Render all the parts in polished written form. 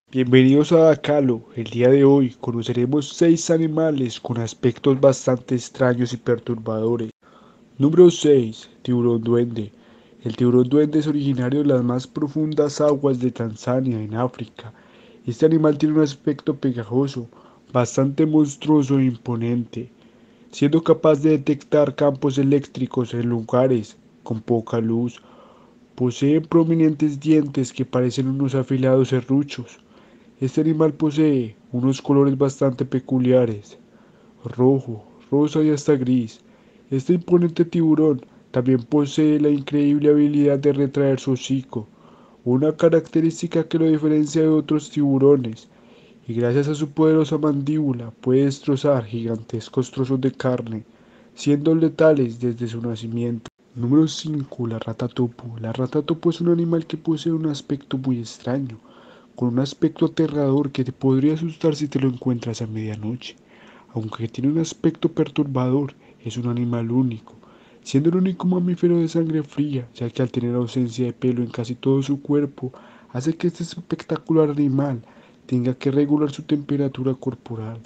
Bienvenidos a Dacalo. El día de hoy conoceremos 6 animales con aspectos bastante extraños y perturbadores. Número 6. Tiburón duende. El tiburón duende es originario de las más profundas aguas de Tanzania, en África. Este animal tiene un aspecto pegajoso, bastante monstruoso e imponente, siendo capaz de detectar campos eléctricos en lugares con poca luz. Posee prominentes dientes que parecen unos afilados serruchos. Este animal posee unos colores bastante peculiares: rojo, rosa y hasta gris. Este imponente tiburón también posee la increíble habilidad de retraer su hocico, una característica que lo diferencia de otros tiburones, y gracias a su poderosa mandíbula puede destrozar gigantescos trozos de carne, siendo letales desde su nacimiento. Número 5. La rata topo. La rata topo es un animal que posee un aspecto muy extraño, con un aspecto aterrador que te podría asustar si te lo encuentras a medianoche. Aunque tiene un aspecto perturbador, es un animal único, siendo el único mamífero de sangre fría, ya que al tener ausencia de pelo en casi todo su cuerpo, hace que este espectacular animal tenga que regular su temperatura corporal.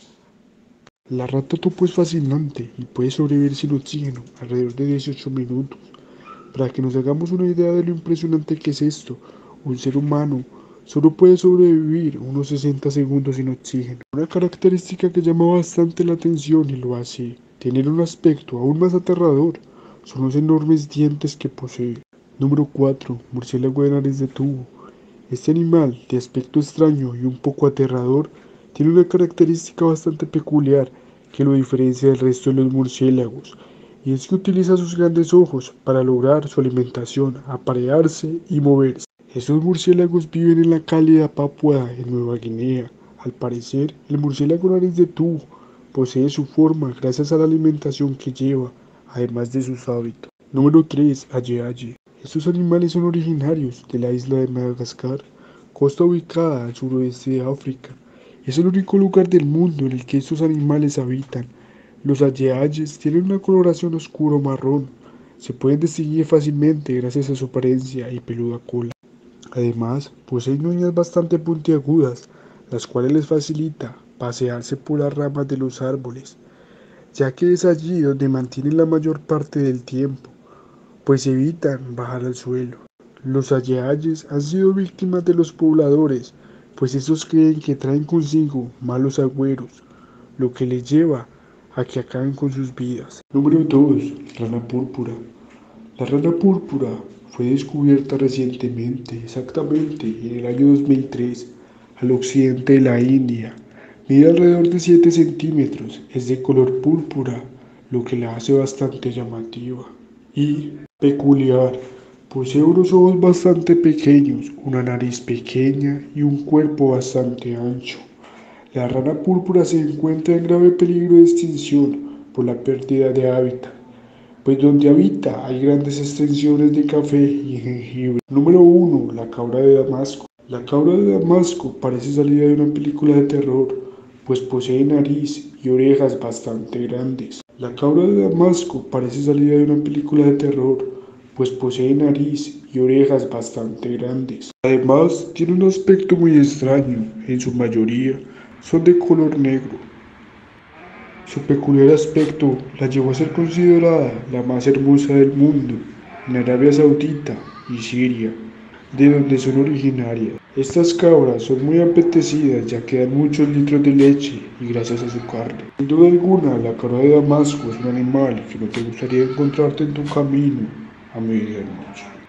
La rata topo es fascinante y puede sobrevivir sin oxígeno alrededor de 18 minutos. Para que nos hagamos una idea de lo impresionante que es esto, un ser humano solo puede sobrevivir unos 60 segundos sin oxígeno. Una característica que llama bastante la atención y lo hace tener un aspecto aún más aterrador son los enormes dientes que posee. Número 4. Murciélago de nariz de tubo. Este animal, de aspecto extraño y un poco aterrador, tiene una característica bastante peculiar que lo diferencia del resto de los murciélagos, y es que utiliza sus grandes ojos para lograr su alimentación, aparearse y moverse. Estos murciélagos viven en la cálida Papúa en Nueva Guinea. Al parecer, el murciélago nariz de tubo posee su forma gracias a la alimentación que lleva, además de sus hábitos. Número 3. Aye-aye. Estos animales son originarios de la isla de Madagascar, costa ubicada al suroeste de África. Es el único lugar del mundo en el que estos animales habitan. Los aye-ayes tienen una coloración oscuro marrón. Se pueden distinguir fácilmente gracias a su apariencia y peluda cola. Además, poseen uñas bastante puntiagudas, las cuales les facilita pasearse por las ramas de los árboles, ya que es allí donde mantienen la mayor parte del tiempo, pues evitan bajar al suelo. Los aye-ayes han sido víctimas de los pobladores, pues estos creen que traen consigo malos agüeros, lo que les lleva a que acaben con sus vidas. Número 2. Rana púrpura. La rana púrpura fue descubierta recientemente, exactamente en el año 2003, al occidente de la India. Mide alrededor de 7 centímetros, es de color púrpura, lo que la hace bastante llamativa y peculiar. Posee unos ojos bastante pequeños, una nariz pequeña y un cuerpo bastante ancho. La rana púrpura se encuentra en grave peligro de extinción por la pérdida de hábitat, pues donde habita hay grandes extensiones de café y jengibre. Número 1. La cabra de Damasco. La cabra de Damasco parece salida de una película de terror, pues posee nariz y orejas bastante grandes. La cabra de Damasco parece salida de una película de terror, pues posee nariz y orejas bastante grandes. Además, tiene un aspecto muy extraño, en su mayoría son de color negro. Su peculiar aspecto la llevó a ser considerada la más hermosa del mundo en Arabia Saudita y Siria, de donde son originarias. Estas cabras son muy apetecidas ya que dan muchos litros de leche y gracias a su carne. Sin duda alguna, la cabra de Damasco es un animal que no te gustaría encontrarte en tu camino a medianoche.